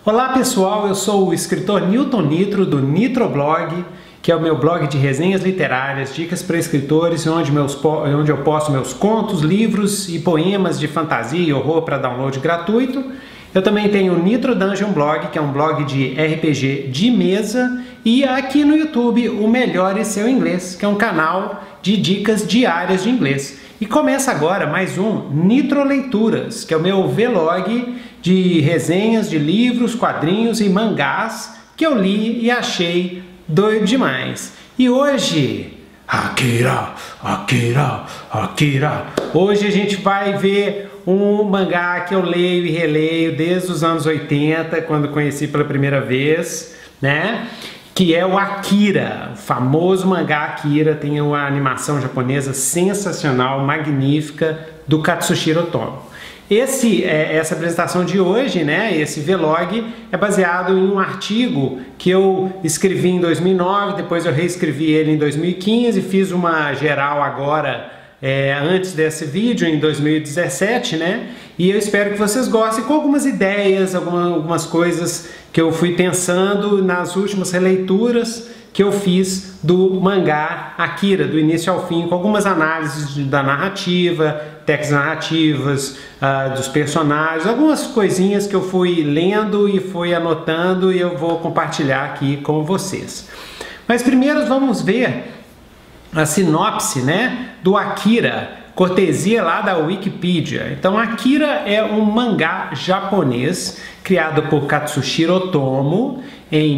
Olá pessoal, eu sou o escritor Newton Nitro do Nitroblog, que é o meu blog de resenhas literárias, dicas para escritores, onde eu posto meus contos, livros e poemas de fantasia e horror para download gratuito. Eu também tenho o Nitro Dungeon Blog, que é um blog de RPG de mesa, e aqui no YouTube o Melhore Seu Inglês, que é um canal de dicas diárias de inglês. E começa agora mais um Nitro Leituras, que é o meu vlog de resenhas de livros, quadrinhos e mangás que eu li e achei doido demais. E hoje, Akira. Hoje a gente vai ver um mangá que eu leio e releio desde os anos 80, quando conheci pela primeira vez, né? Que é o Akira, o famoso mangá Akira. Tem uma animação japonesa sensacional, magnífica, do Katsuhiro Otomo. Essa apresentação de hoje, né, esse vlog, é baseado em um artigo que eu escrevi em 2009, depois eu reescrevi ele em 2015, fiz uma geral agora, antes desse vídeo, em 2017, né, e eu espero que vocês gostem, com algumas ideias, algumas coisas que eu fui pensando nas últimas releituras que eu fiz do mangá Akira, do início ao fim, com algumas análises da narrativa, técnicas narrativas, dos personagens, algumas coisinhas que eu fui lendo e fui anotando e eu vou compartilhar aqui com vocês. Mas primeiro vamos ver a sinopse, né, do Akira, cortesia lá da Wikipedia. Então, Akira é um mangá japonês criado por Katsuhiro Otomo em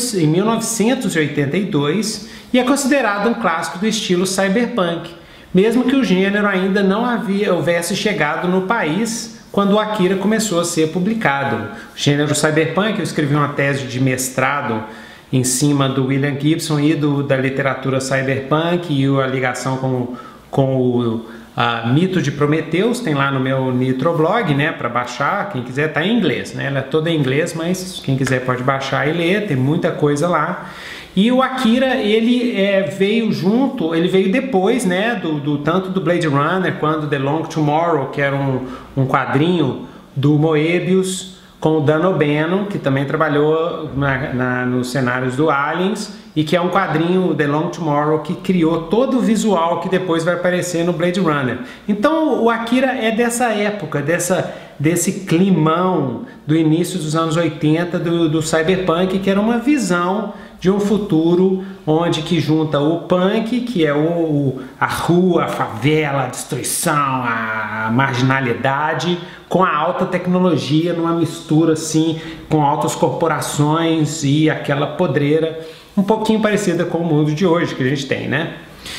1982 e é considerado um clássico do estilo cyberpunk, mesmo que o gênero ainda não houvesse chegado no país quando o Akira começou a ser publicado. O gênero cyberpunk, eu escrevi uma tese de mestrado em cima do William Gibson e da literatura cyberpunk e a ligação com o Mito de Prometheus, tem lá no meu Nitroblog, né, para baixar, quem quiser, tá em inglês, né, ela é toda em inglês, mas quem quiser pode baixar e ler, tem muita coisa lá. E o Akira, ele veio depois, né, tanto do Blade Runner quanto The Long Tomorrow, que era um quadrinho do Moebius, com o Dan O'Bannon, que também trabalhou nos cenários do Aliens, e que é um quadrinho, The Long Tomorrow, que criou todo o visual que depois vai aparecer no Blade Runner. Então o Akira é dessa época, desse climão do início dos anos 80 do cyberpunk, que era uma visão de um futuro onde que junta o punk, que é a rua, a favela, a destruição, a marginalidade, com a alta tecnologia, numa mistura assim, com altas corporações e aquela podreira um pouquinho parecida com o mundo de hoje que a gente tem, né?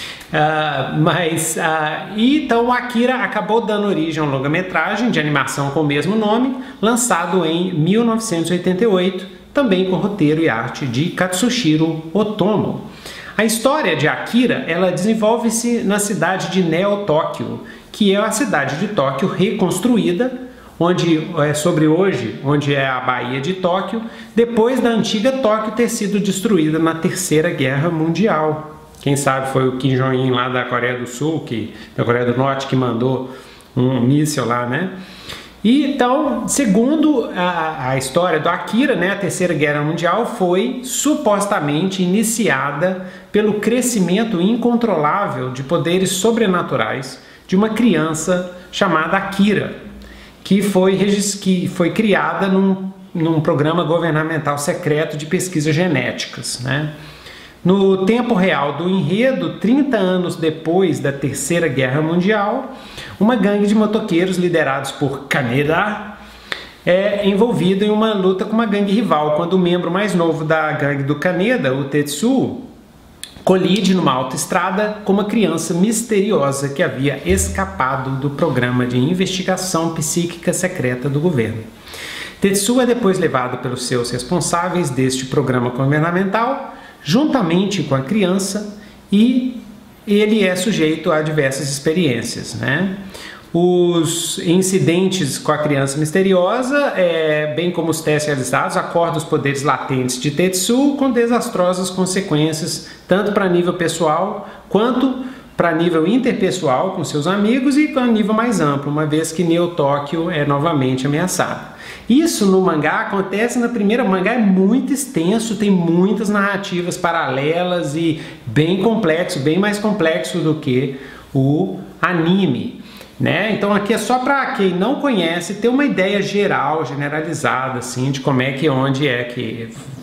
Então o Akira acabou dando origem a uma longa-metragem de animação com o mesmo nome, lançado em 1988, também com roteiro e arte de Katsuhiro Otomo. A história de Akira, ela desenvolve-se na cidade de Neo-Tóquio, que é a cidade de Tóquio reconstruída, onde é a Baía de Tóquio, depois da antiga Tóquio ter sido destruída na Terceira Guerra Mundial. Quem sabe foi o Kim Jong-un lá da Coreia do Sul, da Coreia do Norte, que mandou um míssil lá, né? E então, segundo a história do Akira, né, a Terceira Guerra Mundial foi supostamente iniciada pelo crescimento incontrolável de poderes sobrenaturais de uma criança chamada Akira, que foi criada num programa governamental secreto de pesquisas genéticas, né? No tempo real do enredo, 30 anos depois da Terceira Guerra Mundial, uma gangue de motoqueiros liderados por Kaneda é envolvida em uma luta com uma gangue rival, quando o membro mais novo da gangue do Kaneda, o Tetsuo, colide numa autoestrada com uma criança misteriosa que havia escapado do programa de investigação psíquica secreta do governo. Tetsuo é depois levado pelos seus responsáveis deste programa governamental, juntamente com a criança, e ele é sujeito a diversas experiências, né? Os incidentes com a criança misteriosa, bem como os testes realizados, acordam os poderes latentes de Tetsuo com desastrosas consequências, tanto para nível pessoal quanto para nível interpessoal com seus amigos e para nível mais amplo, uma vez que Neo Tóquio é novamente ameaçada. Isso no mangá acontece na primeira. O mangá é muito extenso, tem muitas narrativas paralelas e bem complexo, bem mais complexo do que o anime, né? Então aqui é só para quem não conhece ter uma ideia geral, generalizada, assim, de como é que, onde é que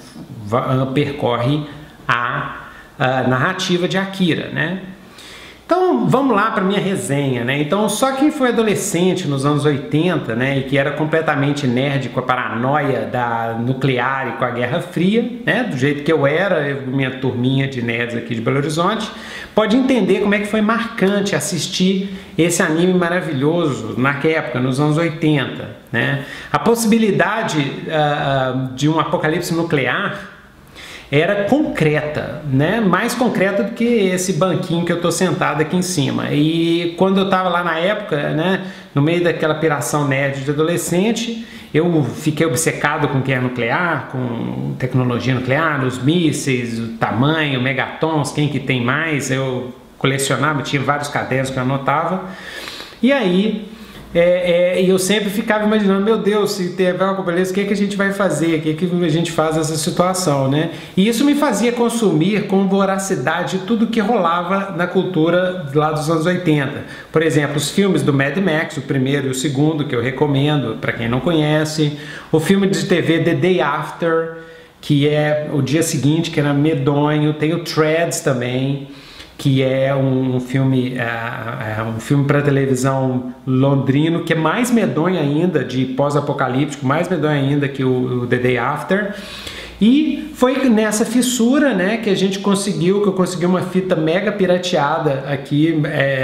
percorre a narrativa de Akira, né? Então vamos lá para minha resenha, né? Então só quem foi adolescente nos anos 80, né, e que era completamente nerd com a paranoia da nuclear e com a Guerra Fria, né, do jeito que eu era, minha turminha de nerds aqui de Belo Horizonte, pode entender como é que foi marcante assistir esse anime maravilhoso naquela época, nos anos 80, né? A possibilidade de um apocalipse nuclear era concreta, né? Mais concreta do que esse banquinho que eu tô sentado aqui em cima. E quando eu tava lá na época, né, no meio daquela piração nerd de adolescente, eu fiquei obcecado com guerra nuclear, com tecnologia nuclear, os mísseis, o tamanho, megatons, quem que tem mais. Eu colecionava, tinha vários cadernos que eu anotava. E aí eu sempre ficava imaginando, meu Deus, se tiver uma beleza, o que é que a gente vai fazer? O que é que a gente faz nessa situação, né? E isso me fazia consumir com voracidade tudo que rolava na cultura lá dos anos 80. Por exemplo, os filmes do Mad Max, o primeiro e o segundo, que eu recomendo para quem não conhece. O filme de TV The Day After, que é o dia seguinte, que era medonho. Tem o Threads também, que é um filme para televisão londrino, que é mais medonho ainda, de pós-apocalíptico, mais medonho ainda que o The Day After. E foi nessa fissura, né, que eu consegui uma fita mega pirateada aqui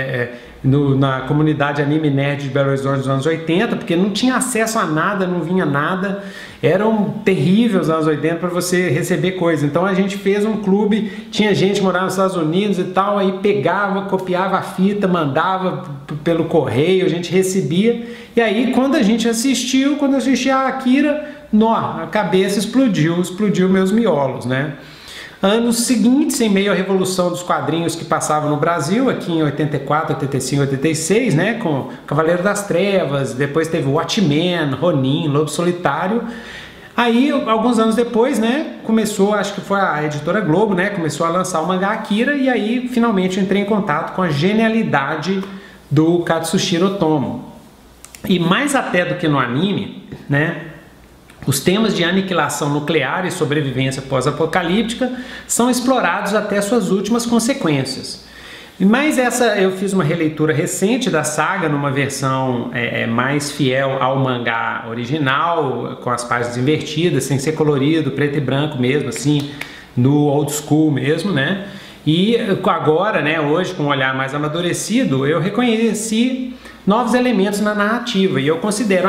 na comunidade Anime Nerd de Belo Horizonte dos anos 80, porque não tinha acesso a nada, não vinha nada, eram terríveis os anos 80 para você receber coisa. Então a gente fez um clube, tinha gente morando nos Estados Unidos e tal, aí pegava, copiava a fita, mandava pelo correio, a gente recebia, e aí quando a gente assistiu, quando eu assisti a Akira, a cabeça explodiu meus miolos, né? Anos seguintes, em meio à revolução dos quadrinhos que passavam no Brasil, aqui em 84, 85, 86, né, com Cavaleiro das Trevas, depois teve Watchmen, Ronin, Lobo Solitário. Aí, alguns anos depois, né, começou, acho que foi a editora Globo, né, começou a lançar o mangá Akira, e aí finalmente eu entrei em contato com a genialidade do Katsushiro Otomo. E mais até do que no anime, né, os temas de aniquilação nuclear e sobrevivência pós-apocalíptica são explorados até suas últimas consequências. Mas eu fiz uma releitura recente da saga numa versão mais fiel ao mangá original, com as páginas invertidas, sem ser colorido, preto e branco mesmo, assim, no old school mesmo, né? E agora, né, hoje, com um olhar mais amadurecido, eu reconheci novos elementos na narrativa, e eu considero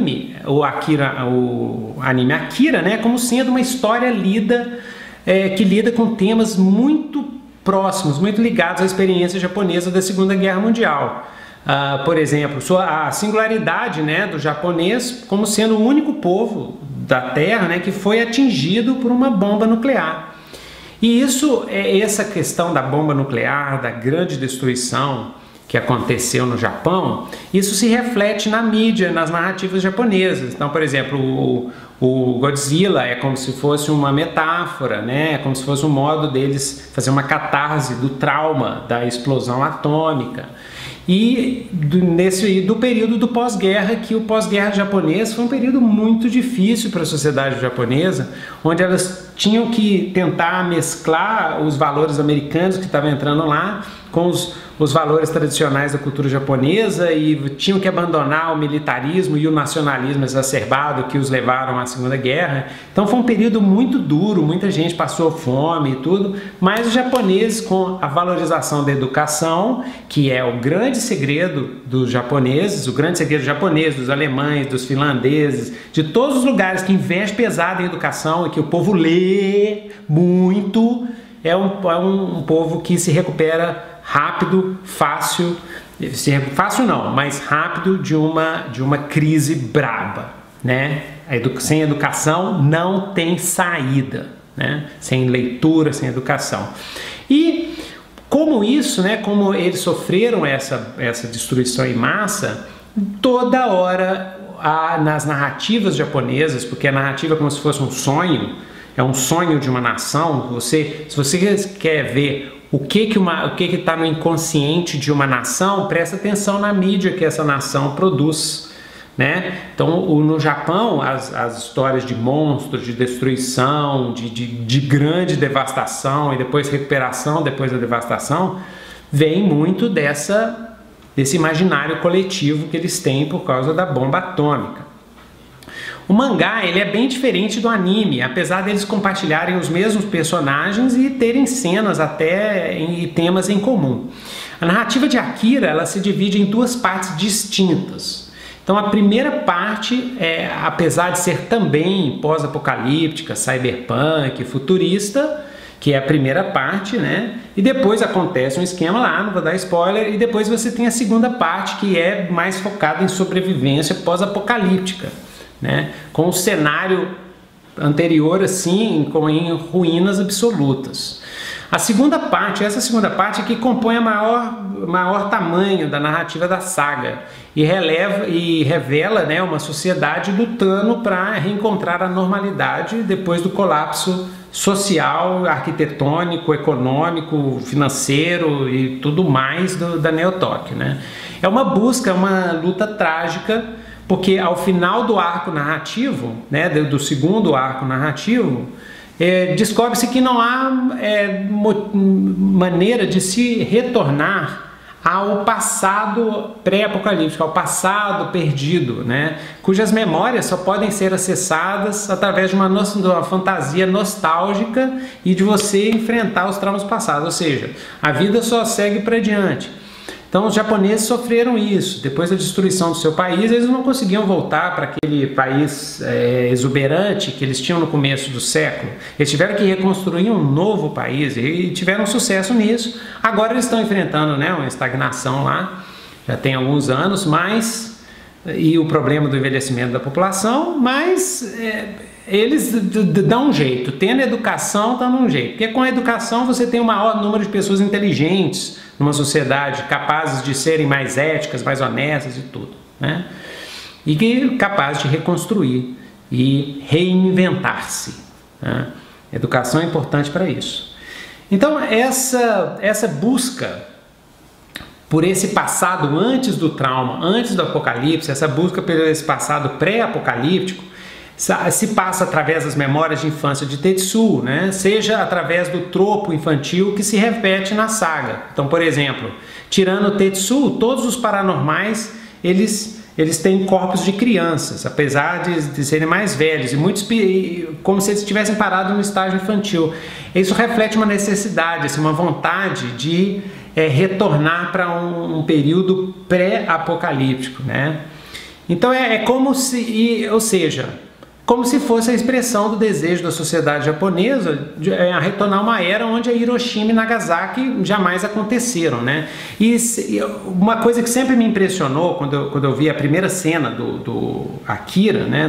o anime Akira, né, como sendo uma história que lida com temas muito próximos, muito ligados à experiência japonesa da Segunda Guerra Mundial. Por exemplo, a singularidade, né, do japonês como sendo o único povo da Terra, né, que foi atingido por uma bomba nuclear. E essa questão da bomba nuclear, da grande destruição que aconteceu no Japão, isso se reflete na mídia, nas narrativas japonesas. Então, por exemplo, o Godzilla é como se fosse uma metáfora, né? É como se fosse um modo deles fazer uma catarse do trauma da explosão atômica. E do período do pós-guerra, que o pós-guerra japonês foi um período muito difícil para a sociedade japonesa, onde elas tinham que tentar mesclar os valores americanos que estavam entrando lá com os valores tradicionais da cultura japonesa, e tinham que abandonar o militarismo e o nacionalismo exacerbado que os levaram à Segunda Guerra. Então foi um período muito duro, muita gente passou fome e tudo, mas os japoneses, com a valorização da educação, que é o grande segredo dos japoneses, o grande segredo japonês, dos alemães, dos finlandeses, de todos os lugares que investem pesado em educação e que o povo lê muito, é um povo que se recupera rápido, fácil não, mas rápido de uma crise braba, né? Sem educação não tem saída, né? Sem leitura, sem educação. E Como isso, né, como eles sofreram essa destruição em massa, toda hora nas narrativas japonesas, porque a narrativa é como se fosse um sonho, é um sonho de uma nação. Se você quer ver o que está no inconsciente de uma nação, presta atenção na mídia que essa nação produz, né? Então, no Japão, as histórias de monstros, de destruição, de grande devastação e depois recuperação depois da devastação, vem muito desse imaginário coletivo que eles têm por causa da bomba atômica. O mangá, ele é bem diferente do anime, apesar deles compartilharem os mesmos personagens e terem cenas até e temas em comum. A narrativa de Akira, ela se divide em duas partes distintas. Então, a primeira parte, apesar de ser também pós-apocalíptica, cyberpunk, futurista, que é a primeira parte, né? E depois acontece um esquema lá, não vou dar spoiler, e depois você tem a segunda parte, que é mais focada em sobrevivência pós-apocalíptica, né? Com o cenário anterior, assim, em ruínas absolutas. Essa segunda parte é que compõe o maior tamanho da narrativa da saga e revela, né, uma sociedade lutando para reencontrar a normalidade depois do colapso social, arquitetônico, econômico, financeiro e tudo mais da Neo-Tóquio, né? É uma busca, uma luta trágica, porque ao final do arco narrativo, né, do segundo arco narrativo, descobre-se que não há maneira de se retornar ao passado pré-apocalíptico, ao passado perdido, né? Cujas memórias só podem ser acessadas através de uma fantasia nostálgica e de você enfrentar os traumas passados, ou seja, a vida só segue para diante. Então os japoneses sofreram isso. Depois da destruição do seu país, eles não conseguiam voltar para aquele país exuberante que eles tinham no começo do século. Eles tiveram que reconstruir um novo país e tiveram sucesso nisso. Agora eles estão enfrentando, né, uma estagnação lá, já tem alguns anos, e o problema do envelhecimento da população, mas eles dão um jeito. Tendo educação, dão um jeito. Porque com a educação você tem um maior número de pessoas inteligentes numa sociedade, capazes de serem mais éticas, mais honestas e tudo, né? E capazes de reconstruir e reinventar-se, né? Educação é importante para isso. Então essa busca por esse passado antes do trauma, antes do apocalipse, essa busca por esse passado pré-apocalíptico, se passa através das memórias de infância de Tetsuo, né? Seja através do tropo infantil que se repete na saga. Então, por exemplo, tirando Tetsuo, todos os paranormais eles têm corpos de crianças, apesar de serem mais velhos, e muitos como se eles tivessem parado no estágio infantil. Isso reflete uma necessidade, assim, uma vontade de retornar para um período pré-apocalíptico, né? Então como se fosse a expressão do desejo da sociedade japonesa a retornar a uma era onde a Hiroshima e Nagasaki jamais aconteceram, né? E uma coisa que sempre me impressionou quando eu vi a primeira cena do Akira, né?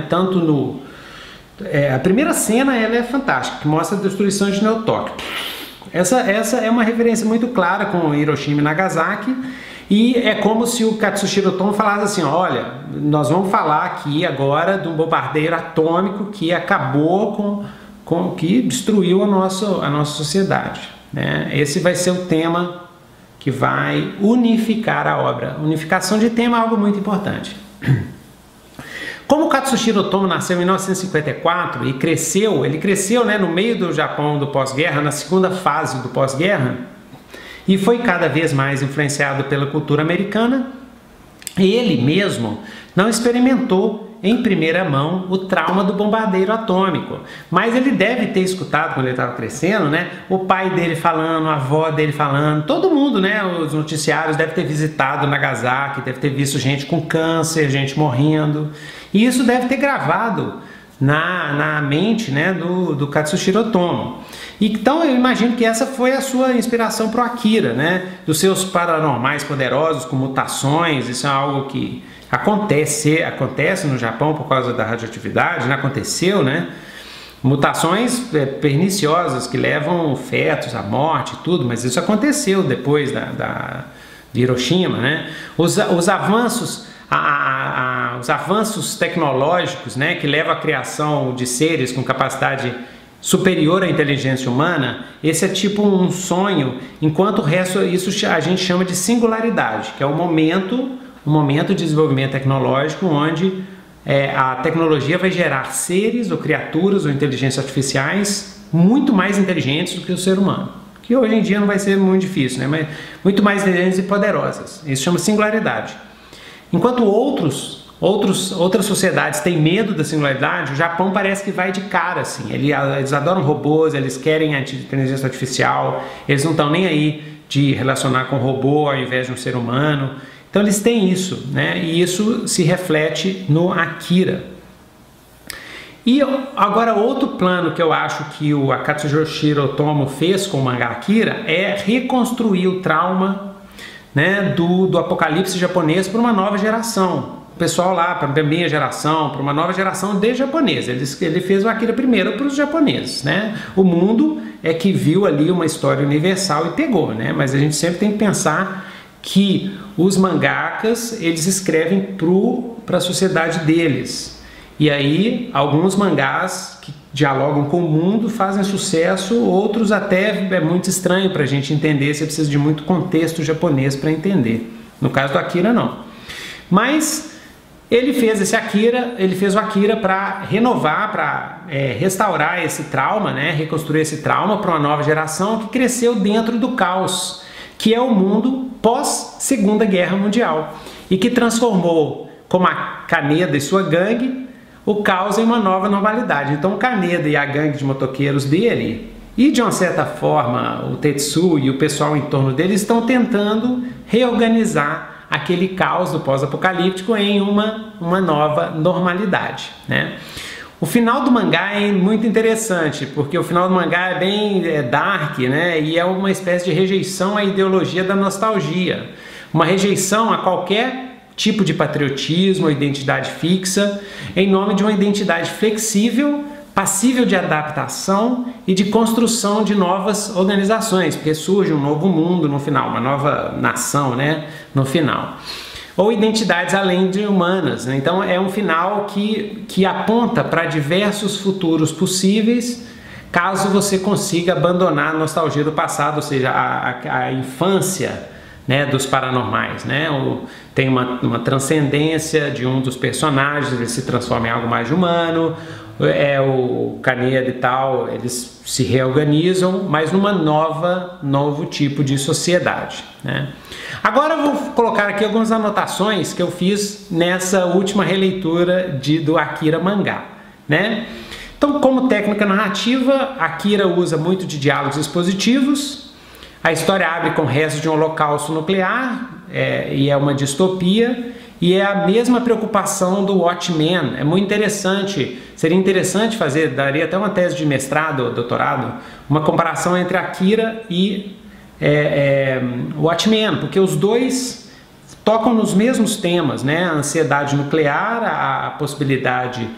A primeira cena ela é fantástica, que mostra a destruição de Neo-Tóquio. Essa é uma referência muito clara com Hiroshima e Nagasaki. E é como se o Katsushiro Otomo falasse assim: olha, nós vamos falar aqui agora de um bombardeiro atômico que acabou que destruiu a nossa sociedade, né? Esse vai ser o tema que vai unificar a obra. Unificação de tema é algo muito importante. Como o Katsushiro Otomo nasceu em 1954 e ele cresceu, né, no meio do Japão do pós-guerra, na segunda fase do pós-guerra, e foi cada vez mais influenciado pela cultura americana, ele mesmo não experimentou em primeira mão o trauma do bombardeiro atômico, mas ele deve ter escutado quando ele estava crescendo, né, o pai dele falando, a avó dele falando, todo mundo, né, os noticiários, deve ter visitado Nagasaki, deve ter visto gente com câncer, gente morrendo, e isso deve ter gravado na mente, né, do Katsushiro Otomo. Então eu imagino que essa foi a sua inspiração para o Akira, né? Dos seus paranormais poderosos com mutações. Isso é algo que acontece no Japão por causa da radioatividade, né? Aconteceu, né? mutações perniciosas que levam fetos à morte e tudo, mas isso aconteceu depois de Hiroshima, né? Os avanços os avanços tecnológicos, né, que levam à criação de seres com capacidade superior à inteligência humana, esse é tipo um sonho, enquanto o resto, isso a gente chama de singularidade, que é o momento de desenvolvimento tecnológico onde a tecnologia vai gerar seres ou criaturas ou inteligências artificiais muito mais inteligentes do que o ser humano, que hoje em dia não vai ser muito difícil, né, mas muito mais inteligentes e poderosas. Isso chama singularidade. Enquanto outras sociedades têm medo da singularidade, o Japão parece que vai de cara, assim. Eles adoram robôs, eles querem a inteligência artificial, eles não estão nem aí de relacionar com robô ao invés de um ser humano. Então eles têm isso, né? E isso se reflete no Akira. E agora outro plano que eu acho que o Katsuhiro Otomo fez com o mangá Akira é reconstruir o trauma, né, do apocalipse japonês para uma nova geração. O pessoal lá, para a minha geração, para uma nova geração de japoneses. Ele fez o Akira primeiro para os japoneses, né? O mundo é que viu ali uma história universal e pegou, né? Mas a gente sempre tem que pensar que os mangakas, eles escrevem para a sociedade deles. E aí, alguns mangás que dialogam com o mundo fazem sucesso, outros até é muito estranho para a gente entender, você precisa de muito contexto japonês para entender. No caso do Akira, não. Mas ele fez o Akira para renovar, para restaurar esse trauma, né? Reconstruir esse trauma para uma nova geração que cresceu dentro do caos, que é o mundo pós-Segunda Guerra Mundial, e que transformou, como a Kaneda e sua gangue, o caos em uma nova normalidade. Então o Kaneda e a gangue de motoqueiros dele, e de uma certa forma o Tetsuo e o pessoal em torno dele, estão tentando reorganizar aquele caos do pós-apocalíptico em uma nova normalidade, né? O final do mangá é muito interessante, porque o final do mangá é bem dark, né? E é uma espécie de rejeição à ideologia da nostalgia, uma rejeição a qualquer tipo de patriotismo ou identidade fixa, em nome de uma identidade flexível, passível de adaptação e de construção de novas organizações, porque surge um novo mundo no final, uma nova nação, né, no final. Ou identidades além de humanas, né? Então é um final que aponta para diversos futuros possíveis, caso você consiga abandonar a nostalgia do passado, ou seja, a infância, né, dos paranormais, né? Tem uma transcendência de um dos personagens, ele se transforma em algo mais humano, o Kaneda e tal, eles se reorganizam, mas numa novo tipo de sociedade, né? Agora eu vou colocar aqui algumas anotações que eu fiz nessa última releitura do Akira mangá, né? Então, como técnica narrativa, Akira usa muito de diálogos expositivos. A história abre com restos de um holocausto nuclear, e é uma distopia, e é a mesma preocupação do Watchmen. É muito interessante, seria interessante fazer, daria até uma tese de mestrado ou doutorado, uma comparação entre Akira e Watchmen, porque os dois tocam nos mesmos temas, né? A ansiedade nuclear, a possibilidade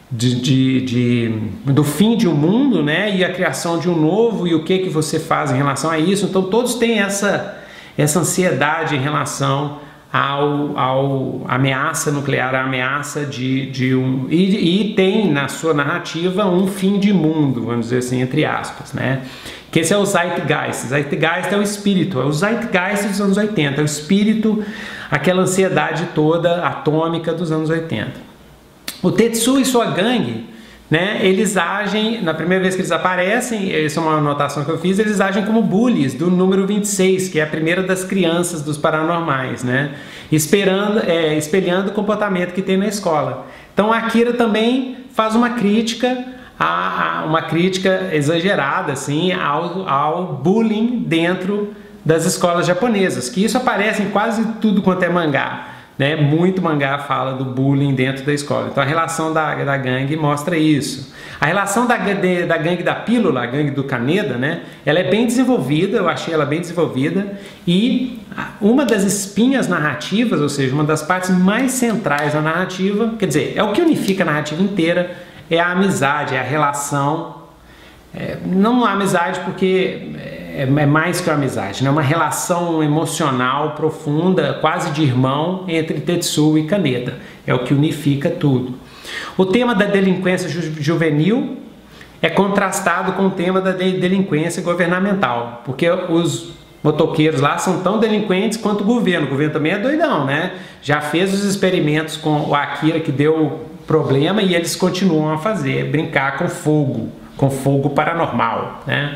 do fim de um mundo, né, e a criação de um novo, e o que você faz em relação a isso. Então todos têm essa ansiedade em relação ao ameaça nuclear, a ameaça e tem na sua narrativa um fim de mundo, vamos dizer assim, entre aspas, né, que esse é o Zeitgeist. Zeitgeist é o espírito, é o Zeitgeist dos anos 80, é o espírito, aquela ansiedade toda atômica dos anos 80. O Tetsuo e sua gangue, né, eles agem, na primeira vez que eles aparecem, essa é uma anotação que eu fiz, eles agem como bullies do número 26, que é a primeira das crianças dos paranormais, né, espelhando o comportamento que tem na escola. Então a Akira também faz uma crítica, uma crítica exagerada assim, ao bullying dentro das escolas japonesas, que isso aparece em quase tudo quanto é mangá. Né? Muito mangá fala do bullying dentro da escola. Então a relação da gangue mostra isso. A relação da gangue da pílula, a gangue do Kaneda, né? Ela é bem desenvolvida, eu achei ela bem desenvolvida, e uma das espinhas narrativas, ou seja, uma das partes mais centrais da narrativa, quer dizer, é o que unifica a narrativa inteira, é a amizade, é a relação, não a amizade porque é mais que uma amizade, né? Uma relação emocional profunda, quase de irmão, entre Tetsuo e Kaneda. É o que unifica tudo. O tema da delinquência juvenil é contrastado com o tema da delinquência governamental, porque os motoqueiros lá são tão delinquentes quanto o governo. O governo também é doidão, né? Já fez os experimentos com o Akira que deu problema e eles continuam a fazer, brincar com fogo paranormal, né?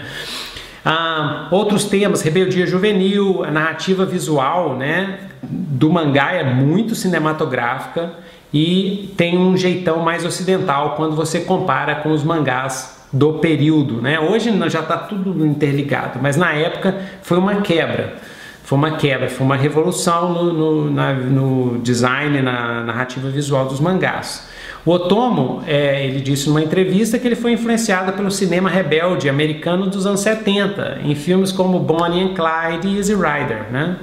Outros temas, rebeldia juvenil, a narrativa visual, né, do mangá é muito cinematográfica e tem um jeitão mais ocidental quando você compara com os mangás do período, né? Hoje já está tudo interligado, mas na época foi uma quebra, foi uma revolução no design, na narrativa visual dos mangás. O Otomo, ele disse numa entrevista que ele foi influenciado pelo cinema rebelde americano dos anos 70, em filmes como Bonnie and Clyde e Easy Rider, né?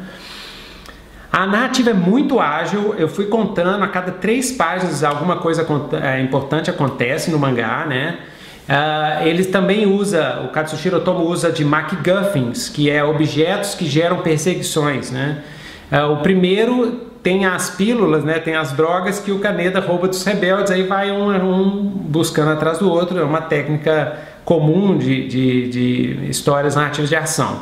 A narrativa é muito ágil, eu fui contando, a cada 3 páginas alguma coisa importante acontece no mangá, né? Ele também usa, o Katsuhiro Otomo usa de MacGuffins, que é objetos que geram perseguições, né? O primeiro tem as pílulas, né? Tem as drogas que o Kaneda rouba dos rebeldes, aí vai um buscando atrás do outro, é uma técnica comum de histórias narrativas de ação.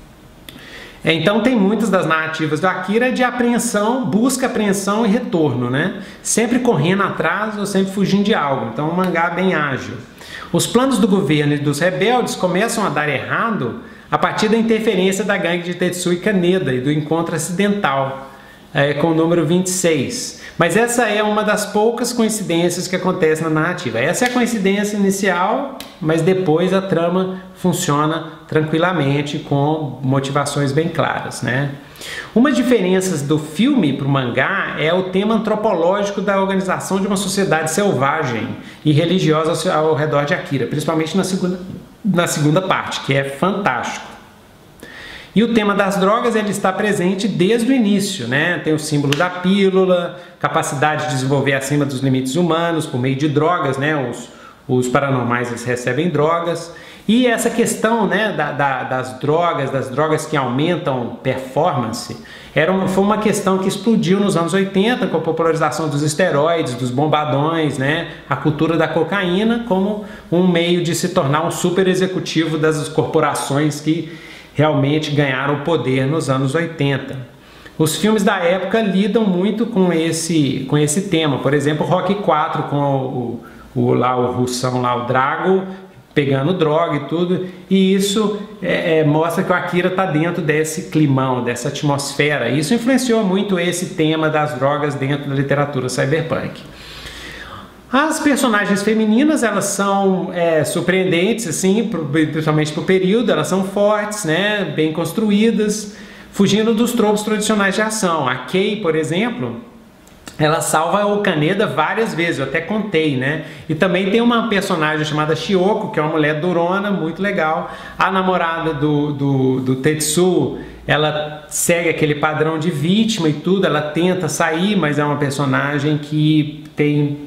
Então tem muitas das narrativas do Akira de apreensão, busca, apreensão e retorno, né? Sempre correndo atrás ou sempre fugindo de algo, então um mangá bem ágil. Os planos do governo e dos rebeldes começam a dar errado a partir da interferência da gangue de Tetsuo e Kaneda e do encontro acidental com o número 26. Mas essa é uma das poucas coincidências que acontece na narrativa. Essa é a coincidência inicial, mas depois a trama funciona tranquilamente com motivações bem claras, né? Uma diferença do filme para o mangá é o tema antropológico da organização de uma sociedade selvagem e religiosa ao redor de Akira, principalmente na segunda parte, que é fantástico. E o tema das drogas ele está presente desde o início, né? Tem o símbolo da pílula, capacidade de desenvolver acima dos limites humanos por meio de drogas, né? Os paranormais eles recebem drogas. E essa questão, né, das drogas que aumentam performance, foi uma questão que explodiu nos anos 80 com a popularização dos esteroides, dos bombadões, né? A cultura da cocaína como um meio de se tornar um super executivo das corporações que realmente ganharam poder nos anos 80. Os filmes da época lidam muito com esse tema. Por exemplo, Rocky 4 com o russão lá, o Drago, pegando droga e tudo. E isso mostra que o Akira está dentro desse climão, dessa atmosfera. Isso influenciou muito esse tema das drogas dentro da literatura cyberpunk. As personagens femininas, elas são surpreendentes, assim, principalmente para o período, elas são fortes, né, bem construídas, fugindo dos tropos tradicionais de ação. A Kei, por exemplo, ela salva o Kaneda várias vezes, eu até contei, né? E também tem uma personagem chamada Shioko, que é uma mulher durona, muito legal. A namorada do Tetsuo, ela segue aquele padrão de vítima e tudo, ela tenta sair, mas é uma personagem que tem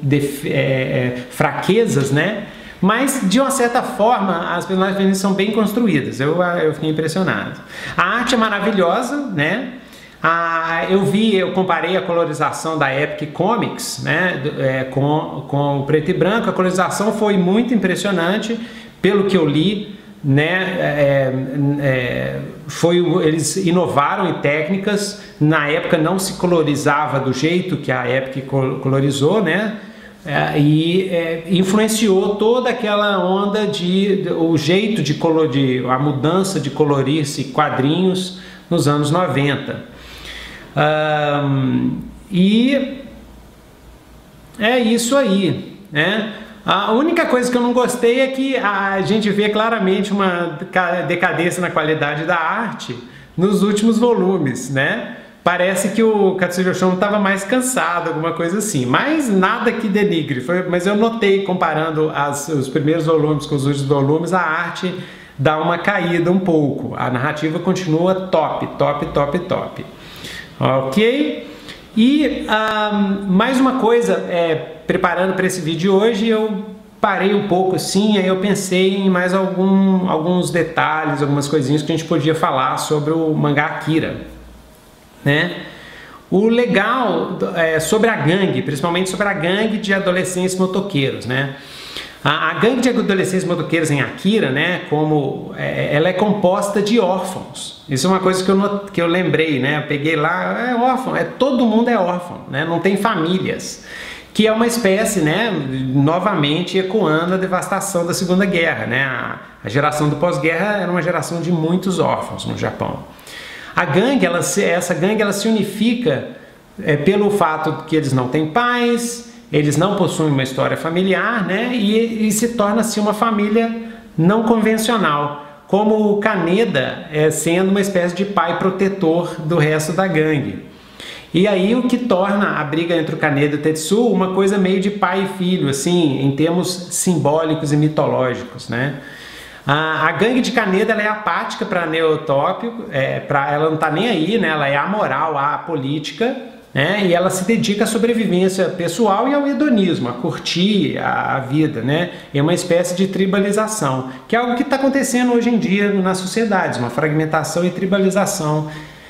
fraquezas, né? Mas, de uma certa forma, as personagens femininas são bem construídas, eu fiquei impressionado. A arte é maravilhosa, né? Eu comparei a colorização da Epic Comics, né, com o preto e branco. A colorização foi muito impressionante, pelo que eu li, né, eles inovaram em técnicas. Na época não se colorizava do jeito que a Epic colorizou, né, influenciou toda aquela onda o jeito a mudança de colorir-se quadrinhos nos anos 90. E é isso aí, né? A única coisa que eu não gostei é que a gente vê claramente uma decadência na qualidade da arte nos últimos volumes, né? Parece que o Katsuhiro Otomo estava mais cansado, alguma coisa assim, mas nada que denigre. Mas eu notei, comparando os primeiros volumes com os últimos volumes, a arte dá uma caída um pouco. A narrativa continua top. Ok? E mais uma coisa, preparando para esse vídeo hoje, eu parei um pouco assim, aí eu pensei em mais alguns detalhes, algumas coisinhas que a gente podia falar sobre o mangá Akira, né? O legal sobre a gangue, principalmente sobre a gangue de adolescentes motoqueiros, né? A gangue de adolescentes motoqueiros em Akira, né, ela é composta de órfãos. Isso é uma coisa que eu lembrei, né? Eu peguei lá, é órfão, todo mundo é órfão, né? Não tem famílias. Que é uma espécie, né, novamente ecoando a devastação da Segunda Guerra, né? A geração do pós-guerra era uma geração de muitos órfãos no Japão. Essa gangue ela se unifica pelo fato de que eles não têm pais, eles não possuem uma história familiar, né? E se torna-se uma família não convencional, como o Kaneda sendo uma espécie de pai protetor do resto da gangue. E aí o que torna a briga entre o Kaneda e o Tetsuo uma coisa meio de pai e filho, assim, em termos simbólicos e mitológicos, né? A gangue de Kaneda ela é apática para Neotópio, ela não está nem aí, né? Ela é amoral, apolítica, né? E ela se dedica à sobrevivência pessoal e ao hedonismo, a curtir a vida, né? É uma espécie de tribalização, que é algo que está acontecendo hoje em dia nas sociedades, uma fragmentação e tribalização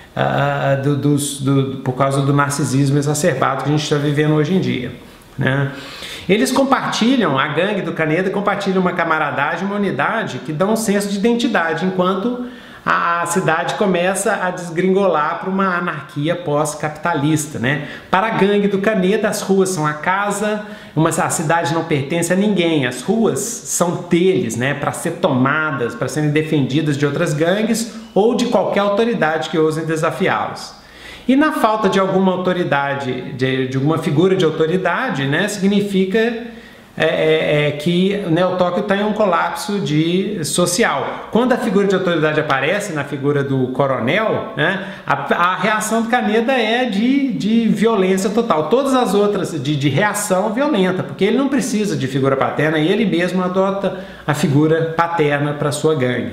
por causa do narcisismo exacerbado que a gente está vivendo hoje em dia, né? Eles compartilham, a gangue do Kaneda compartilha uma camaradagem, uma unidade que dá um senso de identidade, enquanto a cidade começa a desgringolar para uma anarquia pós-capitalista, né? Para a gangue do Kaneda, as ruas são a casa, a cidade não pertence a ninguém, as ruas são deles, né? Para ser tomadas, para serem defendidas de outras gangues ou de qualquer autoridade que ouse desafiá-los. E na falta de alguma autoridade, de alguma figura de autoridade, né, significa que Neotóquio está em um colapso social. Quando a figura de autoridade aparece na figura do coronel, né, a reação do Kaneda é de violência total. Todas as outras de reação violenta, porque ele não precisa de figura paterna e ele mesmo adota a figura paterna para sua gangue.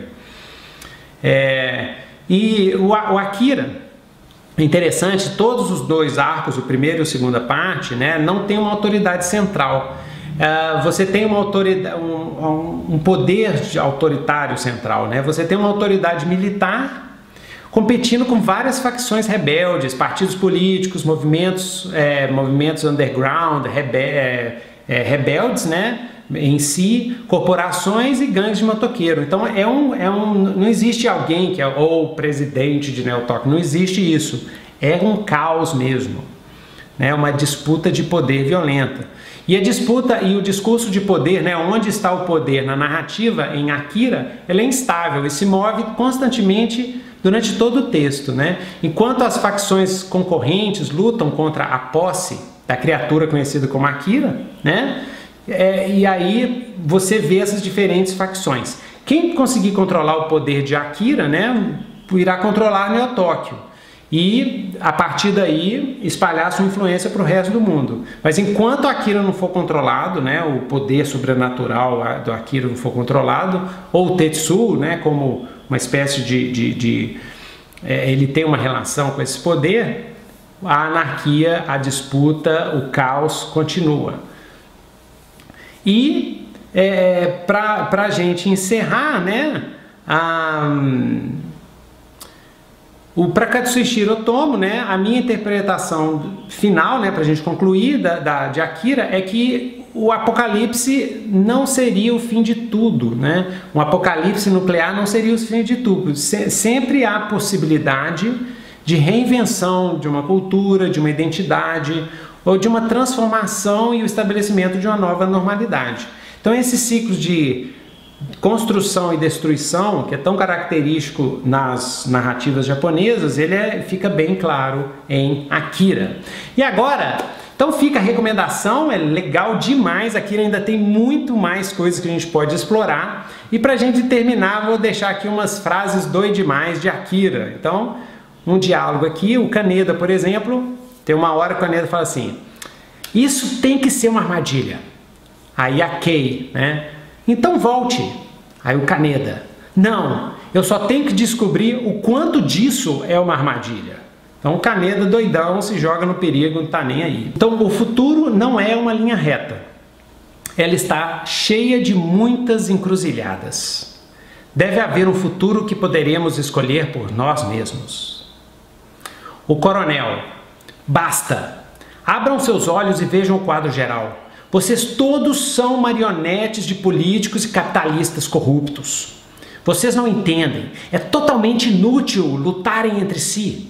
E o Akira, interessante, todos os dois arcos, o primeiro e a segunda parte, né, não tem uma autoridade central. Você tem uma autoridade, um poder autoritário central, né? Você tem uma autoridade militar competindo com várias facções rebeldes, partidos políticos, movimentos underground, rebeldes, né? Em si, corporações e gangues de motoqueiro. Então não existe alguém que é o presidente de Neotóquio, não existe isso. É um caos mesmo, né? Uma disputa de poder violenta. E a disputa e o discurso de poder, né? Onde está o poder na narrativa em Akira, ela é instável e se move constantemente durante todo o texto, né? Enquanto as facções concorrentes lutam contra a posse da criatura conhecida como Akira, né? E aí você vê essas diferentes facções. Quem conseguir controlar o poder de Akira, né, irá controlar Neotóquio e a partir daí espalhar sua influência para o resto do mundo. Mas enquanto Akira não for controlado, né, o poder sobrenatural do Akira não for controlado, ou o Tetsuo, né, como uma espécie ele tem uma relação com esse poder, a anarquia, a disputa, o caos continua. E para a gente encerrar, né, para Katsuhiro Otomo, né, a minha interpretação final, né, para a gente concluir de Akira, é que o apocalipse não seria o fim de tudo, né? Um apocalipse nuclear não seria o fim de tudo. Sempre há possibilidade de reinvenção de uma cultura, de uma identidade, ou de uma transformação e o estabelecimento de uma nova normalidade. Então esse ciclo de construção e destruição, que é tão característico nas narrativas japonesas, ele fica bem claro em Akira. E agora, então fica a recomendação, é legal demais, Akira ainda tem muito mais coisas que a gente pode explorar. E para a gente terminar, vou deixar aqui umas frases doidas demais de Akira. Então, um diálogo aqui, o Kaneda, por exemplo, tem uma hora que o Kaneda fala assim: isso tem que ser uma armadilha. Aí a Kei, né? Então volte. Aí o Kaneda: não, eu só tenho que descobrir o quanto disso é uma armadilha. Então o Kaneda, doidão, se joga no perigo, não está nem aí. Então o futuro não é uma linha reta. Ela está cheia de muitas encruzilhadas. Deve haver um futuro que poderemos escolher por nós mesmos. O coronel: basta! Abram seus olhos e vejam o quadro geral. Vocês todos são marionetes de políticos e capitalistas corruptos. Vocês não entendem. É totalmente inútil lutarem entre si.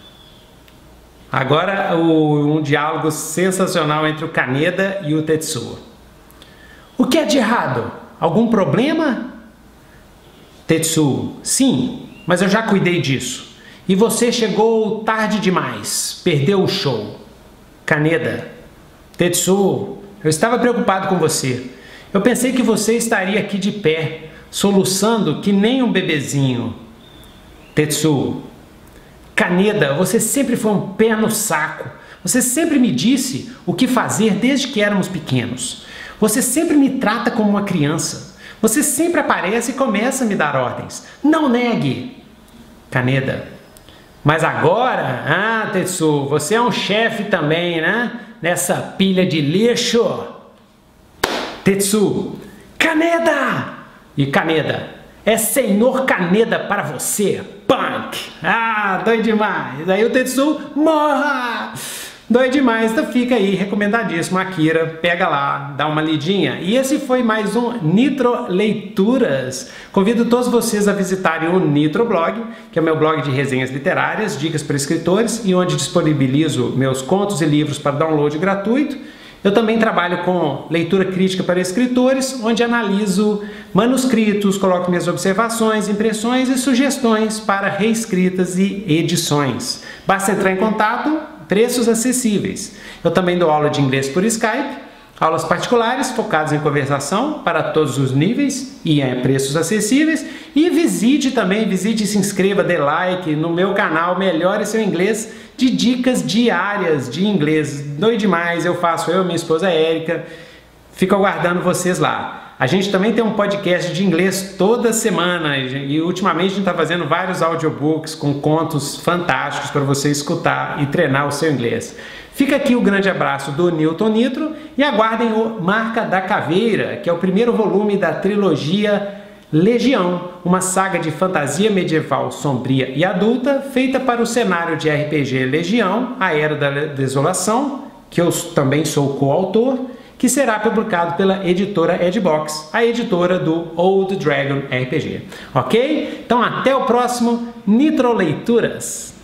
Agora um diálogo sensacional entre o Kaneda e o Tetsuo. O que é de errado? Algum problema? Tetsuo: sim, mas eu já cuidei disso. E você chegou tarde demais. Perdeu o show. Kaneda: Tetsuo, eu estava preocupado com você. Eu pensei que você estaria aqui de pé, soluçando que nem um bebezinho. Tetsuo: Kaneda, você sempre foi um pé no saco. Você sempre me disse o que fazer desde que éramos pequenos. Você sempre me trata como uma criança. Você sempre aparece e começa a me dar ordens. Não negue. Kaneda: mas agora, Tetsuo, você é um chefe também, né? Nessa pilha de lixo. Tetsuo: Kaneda! E Kaneda: é Senhor Kaneda para você, punk! Doido demais! Aí o Tetsuo: morra! Doido demais, então fica aí, recomendadíssimo, Akira, pega lá, dá uma lidinha. E esse foi mais um Nitro Leituras. Convido todos vocês a visitarem o Nitro Blog, que é o meu blog de resenhas literárias, dicas para escritores, e onde disponibilizo meus contos e livros para download gratuito. Eu também trabalho com leitura crítica para escritores, onde analiso manuscritos, coloco minhas observações, impressões e sugestões para reescritas e edições. Basta entrar em contato, preços acessíveis. Eu também dou aula de inglês por Skype, aulas particulares focadas em conversação para todos os níveis e a preços acessíveis. E visite e se inscreva, dê like no meu canal Melhore Seu Inglês, de dicas diárias de inglês. Doido demais, eu e minha esposa Érica. Fico aguardando vocês lá. A gente também tem um podcast de inglês toda semana e ultimamente a gente está fazendo vários audiobooks com contos fantásticos para você escutar e treinar o seu inglês. Fica aqui o grande abraço do Newton Nitro e aguardem o Marca da Caveira, que é o primeiro volume da trilogia Legião, uma saga de fantasia medieval sombria e adulta feita para o cenário de RPG Legião, a Era da Desolação, que eu também sou coautor, que será publicado pela editora Edbox, a editora do Old Dragon RPG. Ok? Então até o próximo Nitro Leituras!